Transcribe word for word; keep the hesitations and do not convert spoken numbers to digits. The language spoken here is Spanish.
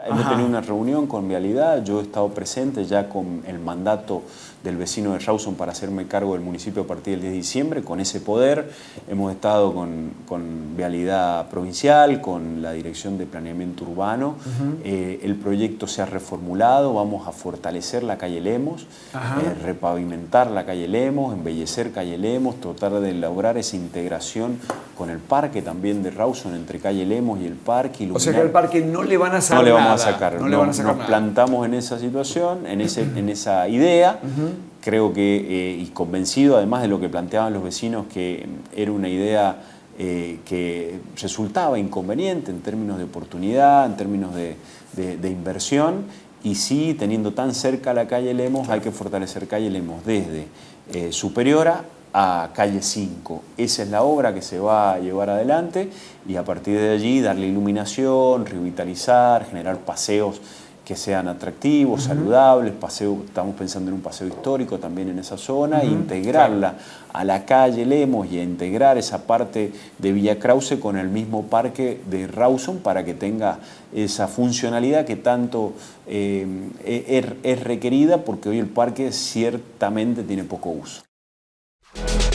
Hemos tenido una reunión con Vialidad, yo he estado presente ya con el mandato del vecino de Rawson para hacerme cargo del municipio a partir del diez de diciembre, con ese poder. Hemos estado con, con Vialidad Provincial, con la Dirección de Planeamiento Urbano. Uh-huh. eh, el proyecto se ha reformulado, vamos a fortalecer la calle Lemos, eh, repavimentar la calle Lemos, embellecer calle Lemos, tratar de lograr esa integración con el parque también de Rawson, entre calle Lemos y el parque. Iluminar. O sea que al parque no le van a sacar no le vamos nada. A sacar. No le van a sacar Nos nada. plantamos en esa situación, en, ese, en esa idea. Uh-huh. Creo que, eh, y convencido además de lo que planteaban los vecinos, que era una idea eh, que resultaba inconveniente en términos de oportunidad, en términos de, de, de inversión, y sí, teniendo tan cerca la calle Lemos, hay que fortalecer calle Lemos desde eh, Superiora a calle cinco. Esa es la obra que se va a llevar adelante y a partir de allí darle iluminación, revitalizar, generar paseos que sean atractivos, uh-huh. saludables, paseo, estamos pensando en un paseo histórico también en esa zona, uh-huh. e integrarla claro. a la calle Lemos y a integrar esa parte de Villa Krause con el mismo parque de Rawson para que tenga esa funcionalidad que tanto eh, es, es requerida, porque hoy el parque ciertamente tiene poco uso.